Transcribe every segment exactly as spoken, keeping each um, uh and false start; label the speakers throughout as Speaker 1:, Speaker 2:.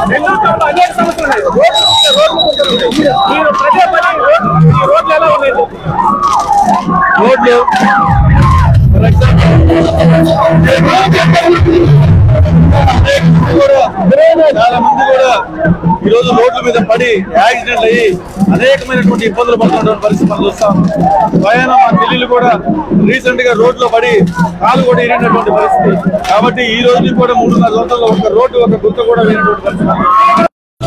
Speaker 1: అనేక సమస్యలు ఉన్నాయి. మీరు ప్రజా పని ఈ రోడ్లు ఎలా ఉన్నాయి? రోడ్లు చాలా మంది కూడా ఈ రోజు రోడ్ల మీద పడి యాక్సిడెంట్ అయ్యి అనేకమైనటువంటి ఇబ్బందులు పడుతున్నటువంటి పరిస్థితి మనం చూస్తాం. స్వయాన మా చెల్లెలు కూడా రీసెంట్ గా రోడ్లో పడి కాలు కూడా ఇరిగినటువంటి పరిస్థితి. కాబట్టి ఈ రోజు కూడా మూడున్నర సంవత్సరాల్లో ఒక రోడ్డు ఒక గుర్తు కూడా వేసినటువంటి పరిస్థితి.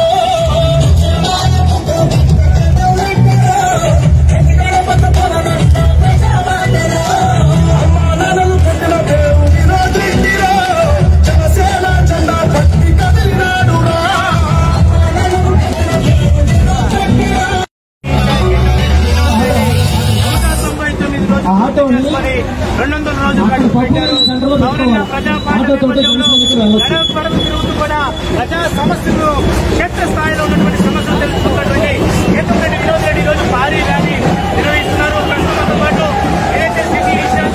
Speaker 1: రెండు వందల రోజులు పెట్టారు. ప్రజా పార్టీ తిరుగుతూ కూడా ప్రజా సమస్యలు క్షేత్ర స్థాయిలో ఉన్నటువంటి సమస్యలు తెలుసుకున్నటువంటి కేంద్ర వినోద్ రెడ్డి రోజు భారీ ర్యాలీ నిర్వహిస్తున్నారు. ప్రస్తుతంతో పాటు ఏదైతే సిటీ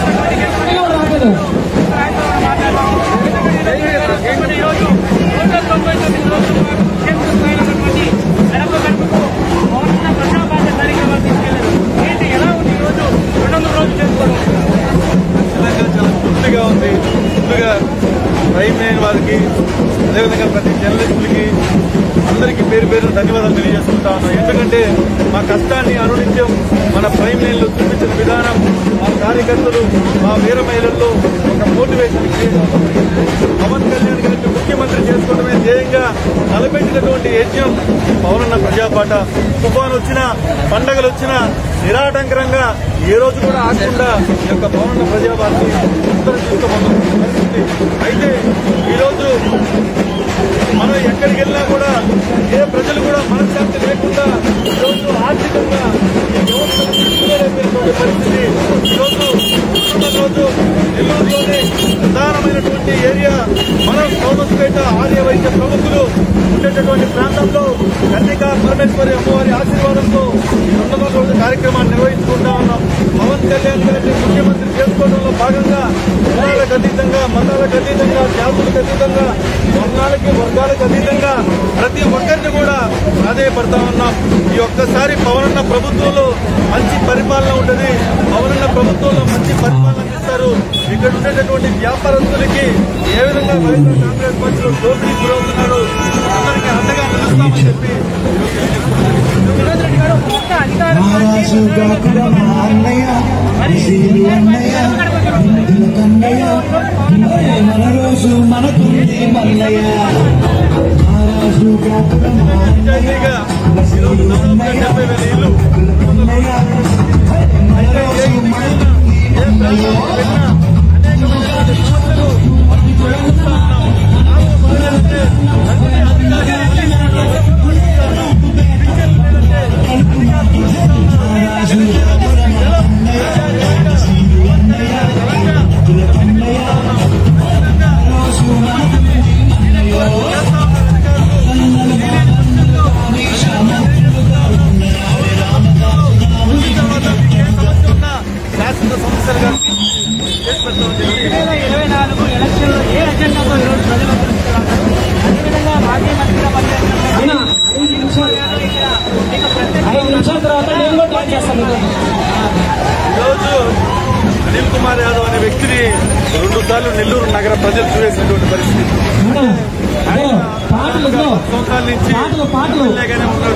Speaker 1: మాట్లాడారు ఈ రోజు నూట తొంభై తొమ్మిది రోజుల పాటు క్షేత్ర స్థాయిలో ఉన్నటువంటి గడప గడపకు మౌన ప్రజా పార్టీ కార్యక్రమాలు తీసుకెళ్లారు. ఏంటి ఎలా ఉంది ఈ రోజు రెండు వందల రోజులు చేసుకోవడం? చాలా తృప్తిగా ఉంది. ముందుగా ప్రైమ్ లైన్ వారికి, అదేవిధంగా ప్రతి జర్నలిస్టులకి అందరికీ పేరు పేరు ధన్యవాదాలు తెలియజేసుకుంటా ఉన్నాం. ఎందుకంటే మా కష్టాన్ని అనునిత్యం మన ప్రైమ్ లైన్లో చూపించిన విధానం మా కార్యకర్తలు, మా వీర మహిళల్లో ఒక మోటివేషన్ క్రియేట్ అవుతుంది. పవన్ కళ్యాణ్ గారిని ముఖ్యమంత్రి చేసుకోవడమే ధ్యేయంగా తలపెట్టినటువంటి యజ్ఞం పవనన్న ప్రజాపాట. తుఫాను వచ్చినా, పండగలు వచ్చినా నిరాటంకరంగా ఏ రోజు కూడా ఆగకుండా ఈ యొక్క పవనన్న ప్రజాపార్టీ ఉత్తరం తీసుకోబోతున్న పరిస్థితి. అయితే ఈరోజు మనం ఎక్కడికి వెళ్ళినా కూడా ఏ ప్రజలు కూడా మనశ్శాంతి లేకుండా ఈరోజు ఆర్థికంగా ఈ వ్యవస్థను తీసుకునేటువంటి పరిస్థితి. ఈరోజు రోజు నెల్లూరులోనే ప్రధానమైనటువంటి ఏరియా మనం సోమస్పేట ఆర్య వైద్య ప్రముఖులు ఉండేటటువంటి ప్రాంతంలో కన్నికా పరమేశ్వరి అమ్మవారి ఆశీర్వాదంతో రెండు వందల రోజుల కార్యక్రమాన్ని నిర్వహించుకుంటా ఉన్నాం. పవన్ కళ్యాణ్ గారిని ముఖ్యమంత్రి చేసుకోవడంలో భాగంగా కులాలకు అతీతంగా, మతాలకు అతీతంగా, జాతులకు అతీతంగా, వర్ణాలకి వర్గాలకు అతీతంగా ప్రతి ఒక్కరిని కూడా ప్రాధాయపడతా ఉన్నాం. ఈ ఒక్కసారి పవనన్న ప్రభుత్వంలో మంచి పరిపాలన ఉంటుంది. పవనన్న ప్రభుత్వంలో మంచి పరిపాలన అందిస్తారు. ఇక్కడ ఉండేటటువంటి వ్యాపారస్తులకి ఏ విధంగా వైఎస్ఆర్ కాంగ్రెస్ పార్టీలో దోపిడీ గురవుతున్నారు అందరికీ అండగా నిలుస్తామని చెప్పి నిజాయితీగా ఈరోజు దాదాపుగా డెబ్బై వేల ఇల్లు అయితే ఏ ప్రాంతానికి వెళ్ళినా అనేకమైనటువంటి సమస్యలు చూస్తా ఉన్నాం. శాశ్వత సమస్యలుగా ఇరవై నాలుగు ఎలక్షన్లో ఏ అజెండాతో ఈరోజు ప్రజలు అదేవిధంగా మాజీ మంత్రిగా పనిచేస్తున్న ఈరోజు అనిల్ కుమార్ యాదవ్ అనే వ్యక్తిని రెండు సార్లు నెల్లూరు నగర ప్రజలు చూసేసినటువంటి పరిస్థితి. సంవత్సరాల నుంచి ఎమ్మెల్యేగానే ఉన్నాడు.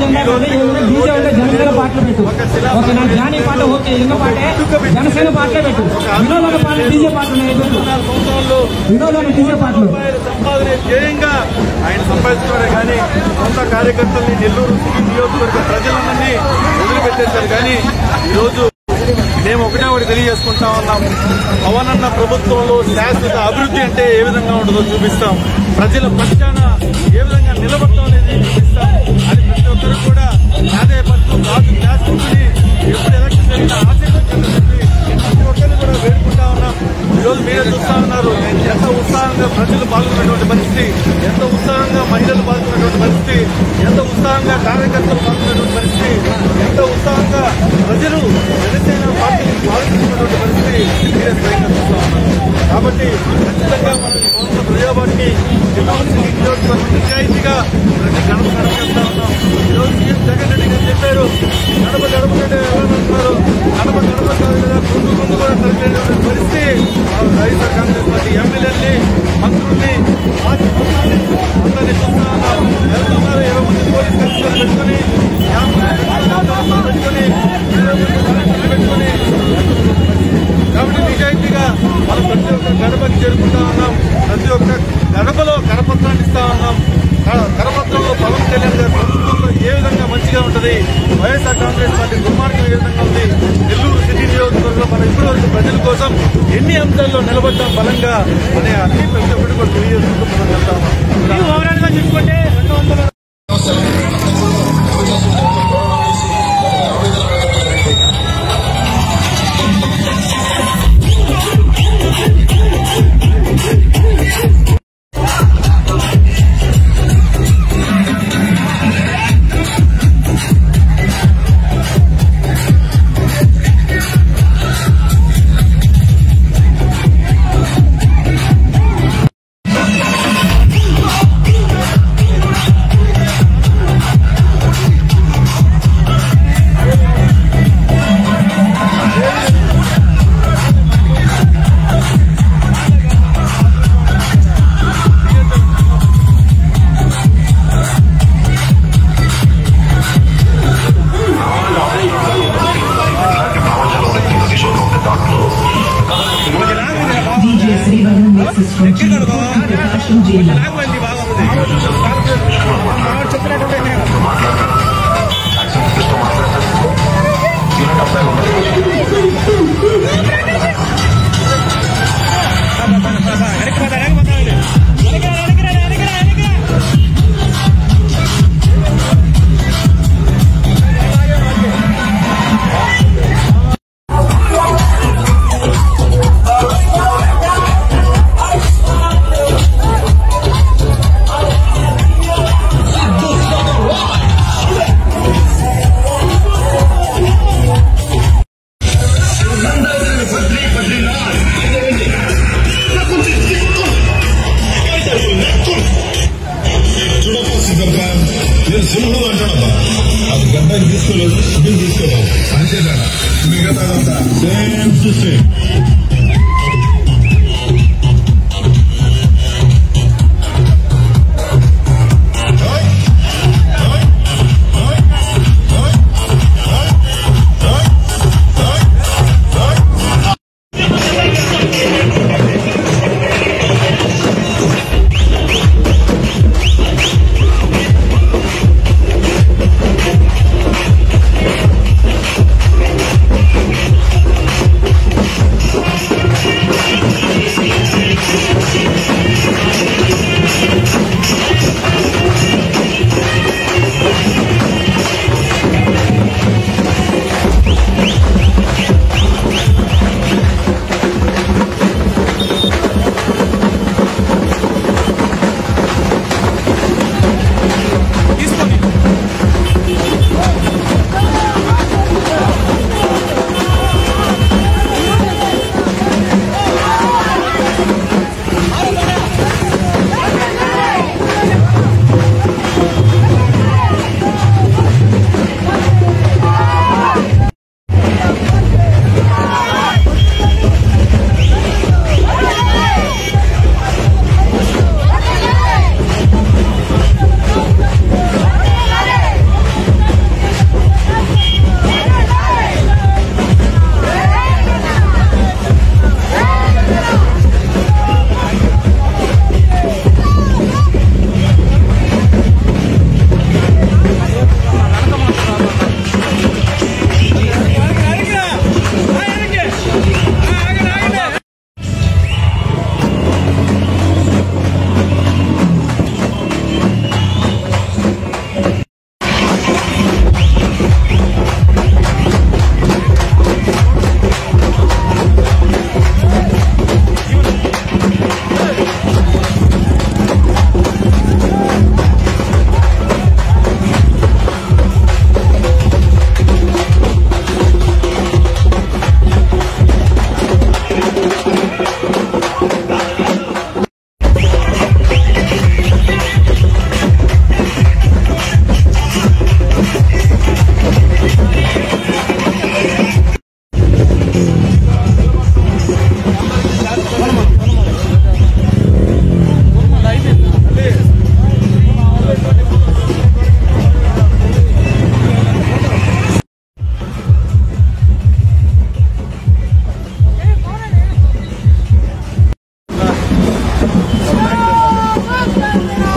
Speaker 1: సంపాదన ధ్యేయంగా ఆయన సంపాదించుకోవడం కానీ సొంత కార్యకర్తల్ని నెల్లూరు నియోజకవర్గ ప్రజలందరినీ వదిలిపెట్టేశారు. కానీ ఈరోజు మేము ఒకటే ఒకటి తెలియజేసుకుంటా ఉన్నాం. పవనన్న ప్రభుత్వంలో శాశ్వత అభివృద్ధి అంటే ఏ విధంగా ఉంటుందో చూపిస్తాం. ప్రజల పక్షాన ఏ విధంగా నిలబడతాం అనేది చూపిస్తాం. అది ప్రతి ఒక్కరు కూడా ఆదాయపడుతూ రాజు శాశ్వతని ఎప్పుడు ఎలక్షన్ జరిగినా ఆశీర్వదించాలని చెప్పి ప్రతి ఒక్కరిని కూడా వేడుకుంటా ఉన్నాం. ఈరోజు మీరే చూస్తా ఉన్నారు ఎంత ఉత్సాహంగా ప్రజలు పాల్గొన్నటువంటి పరిస్థితి, ఎంత ఉత్సాహంగా మహిళలు పాల్గొన్నటువంటి పరిస్థితి, ఎంత ఉత్సాహంగా కార్యకర్తలు పాల్గొన్నటువంటి పరిస్థితి, ఎంత ఉత్సాహంగా ప్రజలు జనసేన పార్టీని పాల్గొన్నటువంటి పరిస్థితి మీరే స్వయంగా చూస్తా ఉన్నారు. కాబట్టి ఖచ్చితంగా మనం ఈ పవన్ ప్రజాపార్టీ నియోజకవర్గ
Speaker 2: నిజాయితీగా ప్రతి గడప గడప చేస్తా ఉన్నాం. ఈరోజు సీఎం జగన్ రెడ్డి గారు చెప్పారు, గడప గడప కంటే ఎవరంటున్నారు, గడప గడప కాదు కదా ముందు ముందు కూడా కలిపేటువంటి పరిస్థితి వైఎస్ఆర్ కాంగ్రెస్ పార్టీ ఎమ్మెల్యేలని మంత్రుల్ని మాజీ మంత్రుల్ని అందరినీ చూస్తా ఉన్నాం. వెళ్తున్నారు ఇరవై మంది పోలీస్ కమిషనర్లు పెట్టుకుని పెట్టుకుని పెట్టుకుని కాబట్టి నిజాయితీగా మనం ప్రతి ఒక్క గడపకి చేరుకుంటా ఉన్నాం. ప్రతి ఒక్క గడపలో కరపత్రాన్ని ఇస్తా ఉన్నాం. కరపత్రంలో పవన్ కళ్యాణ్ గారి ప్రభుత్వంలో ఏ విధంగా మంచిగా ఉంటుంది, వైఎస్ఆర్ కాంగ్రెస్ పార్టీ దుర్మార్గం ఏ విధంగా ఉంది, నెల్లూరు సిటీ నియోజకవర్గంలో మనం ఇప్పటి వరకు ప్రజల కోసం ఎన్ని అంశాల్లో నిలబడ్డాం బలంగా అనే అన్ని ప్రతి ఒక్కటి కూడా తెలియజేసుకుంటూ మనం వెళ్తా ఉన్నాం. ఓవరాల్ గా చెప్పుకుంటే రెండు వందల సింహం అంటాడబ్బా, అది గడ్డకి తీసుకోలేదు, షుడ్డింగ్ తీసుకోవాలి అంతేదా, మిగతా సేమ్ టు సేమ్.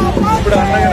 Speaker 2: ఇప్పుడు అండగా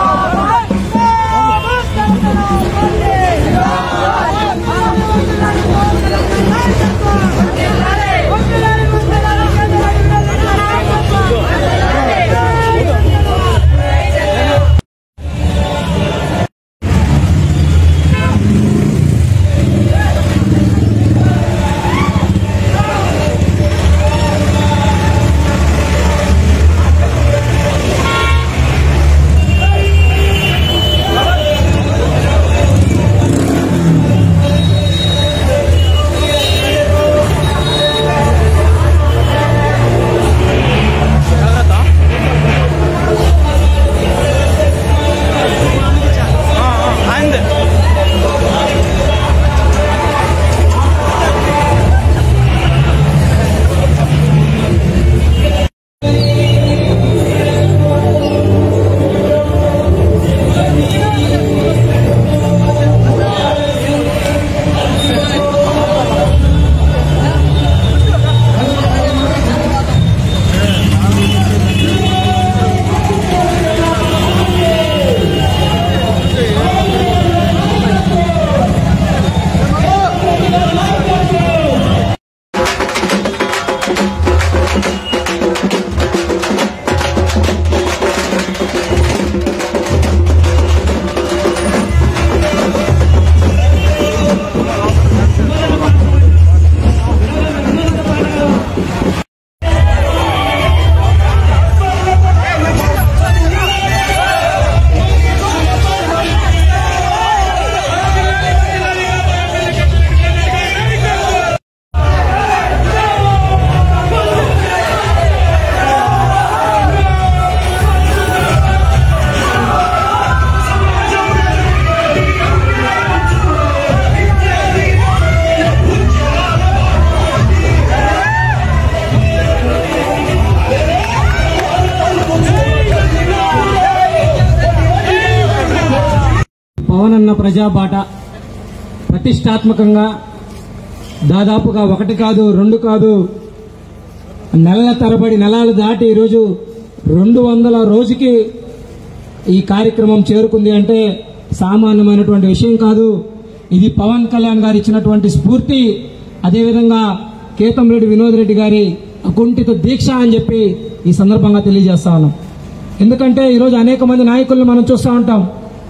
Speaker 3: పవనన్న ప్రజాబాట ప్రతిష్టాత్మకంగా దాదాపుగా ఒకటి కాదు రెండు కాదు నెలల తరబడి నెలలు దాటి ఈరోజు రెండు వందల రోజుకి ఈ కార్యక్రమం చేరుకుంది అంటే సామాన్యమైనటువంటి విషయం కాదు. ఇది పవన్ కళ్యాణ్ గారు ఇచ్చినటువంటి స్ఫూర్తి, అదేవిధంగా కేతంరెడ్డి వినోద్ రెడ్డి గారి అకుంఠిత దీక్ష అని చెప్పి ఈ సందర్భంగా తెలియజేస్తా ఉన్నాం. ఎందుకంటే ఈరోజు అనేక మంది నాయకులను మనం చూస్తూ ఉంటాం.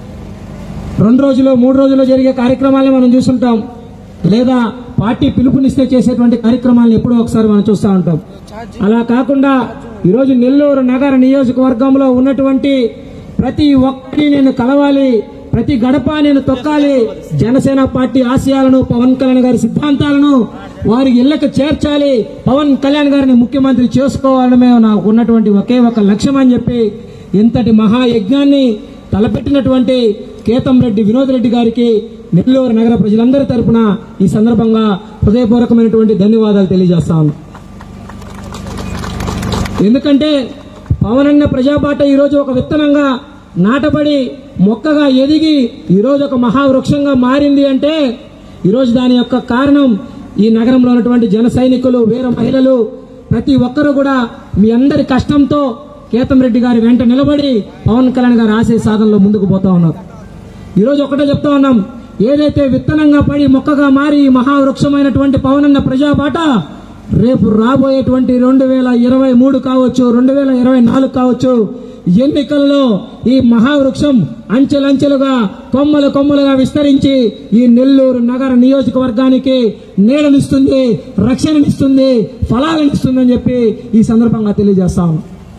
Speaker 3: రెండు రోజులు మూడు రోజుల్లో జరిగే కార్యక్రమాలను మనం చూస్తుంటాం, లేదా పార్టీ పిలుపునిస్తే చేసేటువంటి కార్యక్రమాలను ఎప్పుడో ఒకసారి మనం చూస్తూ ఉంటాం. అలా కాకుండా ఈరోజు నెల్లూరు నగర నియోజకవర్గంలో ఉన్నటువంటి ప్రతి ఒక్కరిని నేను కలవాలి, ప్రతి గడప నేను తొక్కాలి, జనసేన పార్టీ ఆశయాలను, పవన్ కళ్యాణ్ గారి సిద్ధాంతాలను వారి ఇళ్లకు చేర్చాలి, పవన్ కళ్యాణ్ గారిని ముఖ్యమంత్రి చేసుకోవడమే నాకు ఉన్నటువంటి ఒకే ఒక లక్ష్యం అని చెప్పి ఇంతటి మహాయజ్ఞాన్ని తలపెట్టినటువంటి కేతంరెడ్డి వినోద్ రెడ్డి గారికి నెల్లూరు నగర ప్రజలందరి తరపున ఈ సందర్భంగా హృదయపూర్వకమైనటువంటి ధన్యవాదాలు తెలియజేస్తాను. ఎందుకంటే పవనన్న ప్రజాబాట ఈరోజు ఒక విత్తనంగా నాటబడి మొక్కగా ఎదిగి ఈరోజు ఒక మహావృక్షంగా మారింది అంటే ఈరోజు దాని యొక్క కారణం ఈ నగరంలో ఉన్నటువంటి జన సైనికులు, వీర మహిళలు ప్రతి ఒక్కరూ కూడా మీ అందరి కష్టంతో కేతంరెడ్డి గారి వెంట నిలబడి పవన్ కళ్యాణ్ గారి ఆశయ సాధనలో ముందుకు పోతా ఉన్నారు. ఈరోజు ఒకటే చెప్తా ఉన్నాం, ఏదైతే విత్తనంగా పడి మొక్కగా మారి మహావృక్షమైనటువంటి పవనన్న ప్రజాబాట రేపు రాబోయేటువంటి రెండు వేల ఇరవై మూడు కావచ్చు, రెండు వేల ఇరవై నాలుగు కావచ్చు, ఎన్నికల్లో ఈ మహావృక్షం అంచెలంచెలుగా కొమ్మలు కొమ్మలుగా విస్తరించి ఈ నెల్లూరు నగర నియోజకవర్గానికి నీడనిస్తుంది, రక్షణనిస్తుంది, ఫలాలనిస్తుందని చెప్పి ఈ సందర్భంగా తెలియజేస్తాం.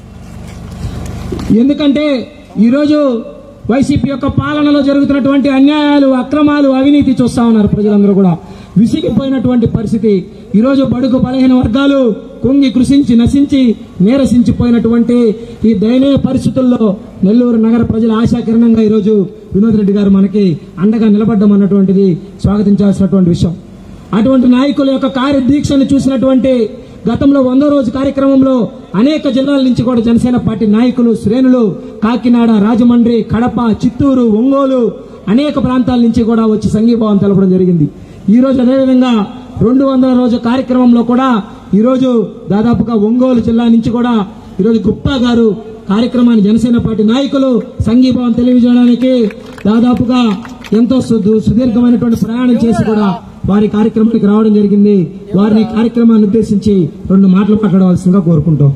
Speaker 3: ఎందుకంటే ఈరోజు వైసీపీ యొక్క పాలనలో జరుగుతున్నటువంటి అన్యాయాలు, అక్రమాలు, అవినీతి చూస్తా ఉన్నారు. ప్రజలందరూ కూడా విసిగిపోయినటువంటి పరిస్థితి. ఈరోజు బడుగు బలహీన వర్గాలు కుంగి కృషించి నశించి నీరసించిపోయినటువంటి ఈ దయనీయ పరిస్థితుల్లో నెల్లూరు నగర ప్రజల ఆశాకిరణంగా ఈరోజు వినోద్ రెడ్డి గారు మనకి అండగా నిలబడ్డం అన్నటువంటిది స్వాగతించాల్సినటువంటి విషయం. అటువంటి నాయకుల యొక్క కార్యదీక్షను చూసినటువంటి గతంలో వందో రోజు కార్యక్రమంలో అనేక జిల్లాల నుంచి కూడా జనసేన పార్టీ నాయకులు, శ్రేణులు కాకినాడ, రాజమండ్రి, కడప, చిత్తూరు, ఒంగోలు అనేక ప్రాంతాల నుంచి కూడా వచ్చి సంఘీభావం తెలపడం జరిగింది. ఈ రోజు అదేవిధంగా రెండు వందల రోజు కార్యక్రమంలో కూడా ఈరోజు దాదాపుగా ఒంగోలు జిల్లా నుంచి కూడా ఈరోజు గుప్తా గారు కార్యక్రమాన్ని జనసేన పార్టీ నాయకులు సంఘీభావం తెలియజేయడానికి దాదాపుగా ఎంతో సుదీర్ఘమైనటువంటి ప్రయాణం చేసి కూడా వారి కార్యక్రమానికి రావడం జరిగింది. వారిని కార్యక్రమాన్ని ఉద్దేశించి రెండు మాటలు మాట్లాడవలసిందిగా కోరుకుంటాం.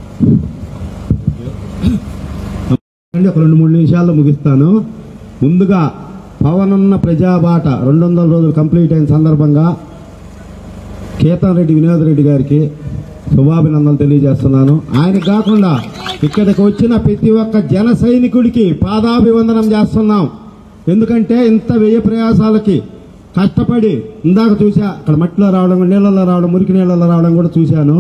Speaker 4: ఒక రెండు మూడు నిమిషాల్లో ముగిస్తాను. ముందుగా పవనన్న ప్రజాబాట రెండు వందల రోజులు కంప్లీట్ అయిన సందర్భంగా కేతన్ రెడ్డి వినోద్ రెడ్డి గారికి శుభాభినందనలు తెలియజేస్తున్నాను. ఆయన కాకుండా ఇక్కడికి వచ్చిన ప్రతి ఒక్క జన సైనికుడికి పాదాభివందనం చేస్తున్నాం. ఎందుకంటే ఇంత వ్యయ ప్రయాసాలకి కష్టపడి ఇందాక చూసా, అక్కడ మట్టిలో రావడం, నీళ్ళలో రావడం, మురికి నీళ్ళలో రావడం కూడా చూశాను.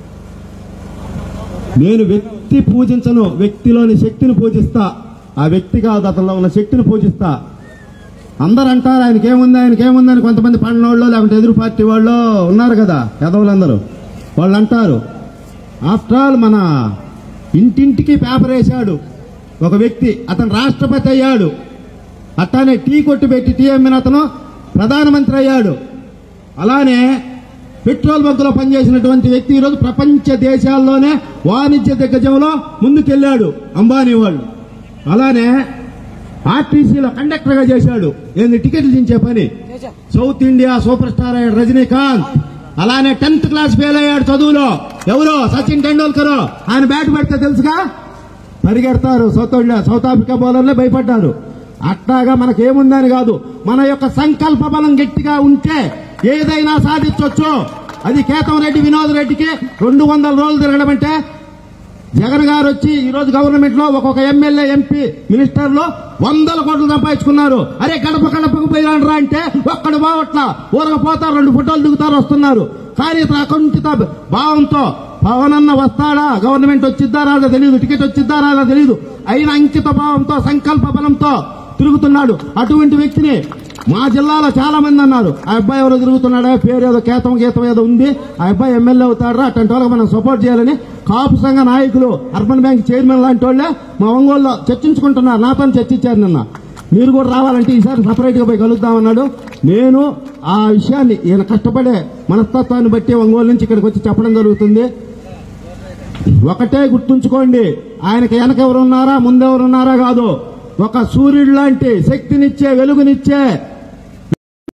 Speaker 4: నేను వ్యక్తి పూజించను, వ్యక్తిలోని శక్తిని పూజిస్తా. ఆ వ్యక్తి కాదు, అతనిలో ఉన్న శక్తిని పూజిస్తా. అందరు అంటారు ఆయనకేముంది ఆయనకేముంది అని, కొంతమంది పండినోళ్ళు లేకుంటే ఎదురు పార్టీ వాళ్ళు ఉన్నారు కదా ఎదవులందరూ, వాళ్ళు అంటారు. ఆఫ్టర్ ఆల్ మన ఇంటింటికి పేపర్ వేశాడు ఒక వ్యక్తి, అతను రాష్ట్రపతి అయ్యాడు. అట్లానే టీ కొట్టు పెట్టి టీ అమ్మిన అతను ప్రధానమంత్రి అయ్యాడు. అలానే పెట్రోల్ బంకులో పనిచేసినటువంటి వ్యక్తి ఈరోజు ప్రపంచ దేశాల్లోనే వాణిజ్య దిగ్గజంలో ముందుకెళ్లాడు, అంబానీ వాళ్ళు. అలానే ఆర్టీసీలో కండక్టర్ గా చేశాడు, ఏంది టికెట్లు దించే పని. సౌత్ ఇండియా సూపర్ స్టార్ అయ్యాడు రజనీకాంత్. అలానే టెన్త్ క్లాస్ ఫెయిల్ అయ్యాడు చదువులో, ఎవరో సచిన్ టెండూల్కర్. ఆయన బ్యాట్ పెడితే తెలుసుగా పరిగెడతారు, సౌత్ ఇండియా సౌత్ ఆఫ్రికా బౌలర్లే భయపడ్డారు. అట్లాగా మనకేముందని కాదు, మన యొక్క సంకల్ప బలం గట్టిగా ఉంటే ఏదైనా సాధించవచ్చు. అది కేతం రెడ్డి వినోద్ రెడ్డికి రెండు వందల రోజులు తిరగడం అంటే, జగన్ గారు వచ్చి ఈ రోజు గవర్నమెంట్ లో ఒక్కొక్క ఎమ్మెల్యే ఎంపీ మినిస్టర్లు వందల కోట్లు సంపాదించుకున్నారు. అరే గడప గడపకు పోయిరా అంటే ఒక్కడు బావట్లా, ఊరకపోతారు, రెండు ఫోటోలు దిగుతారు, వస్తున్నారు. కానీ ఇతను అకుంఠిత భావంతో పవనన్న వస్తాడా, గవర్నమెంట్ వచ్చిద్దా రాదా తెలియదు, టికెట్ వచ్చిద్దా రాదా తెలియదు, అయిన అంకిత భావంతో సంకల్ప బలంతో తిరుగుతున్నాడు. అటువంటి వ్యక్తిని మా జిల్లాలో చాలా మంది అన్నారు, ఆ అబ్బాయి ఎవరో తిరుగుతున్నాడా, పేరు ఏదో కేతం గీతం ఏదో ఉంది, ఆ అబ్బాయి ఎమ్మెల్యే అవుతాడా, అట్లాంటి వాళ్ళకి మనం సపోర్ట్ చేయాలని కాపు సంఘ నాయకులు, అర్బన్ బ్యాంక్ చైర్మన్ లాంటి వాళ్ళే మా ఒంగోలులో చర్చించుకుంటున్నారు. నాతో చర్చించారు నిన్న. మీరు కూడా రావాలంటే ఈసారి సపరేట్ గా పోయి కలుద్దామన్నాడు. నేను ఆ విషయాన్ని ఈయన కష్టపడే మనస్తత్వాన్ని బట్టి ఒంగోలు నుంచి ఇక్కడికి వచ్చి చెప్పడం జరుగుతుంది. ఒకటే గుర్తుంచుకోండి, ఆయనకి వెనకెవరున్నారా ముందెవరున్నారా కాదు, ఒక సూర్యుడు లాంటి శక్తినిచ్చే వెలుగునిచ్చే